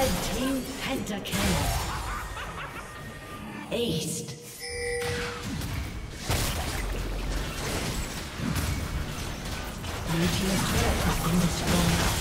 Red team pentakill. Aced. Blue team's turret has been destroyed.